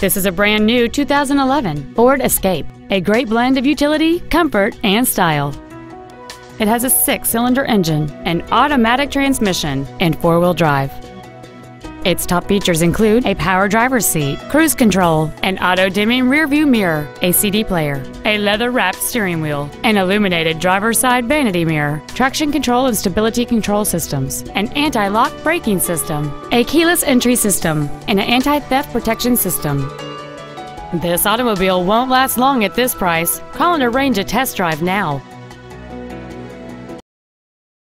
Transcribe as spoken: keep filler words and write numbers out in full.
This is a brand new two thousand eleven Ford Escape, a great blend of utility, comfort, and style. It has a six-cylinder engine, an automatic transmission, and four-wheel drive. Its top features include a power driver's seat, cruise control, an auto-dimming rearview mirror, a C D player, a leather-wrapped steering wheel, an illuminated driver's side vanity mirror, traction control and stability control systems, an anti-lock braking system, a keyless entry system, and an anti-theft protection system. This automobile won't last long at this price. Call and arrange a test drive now.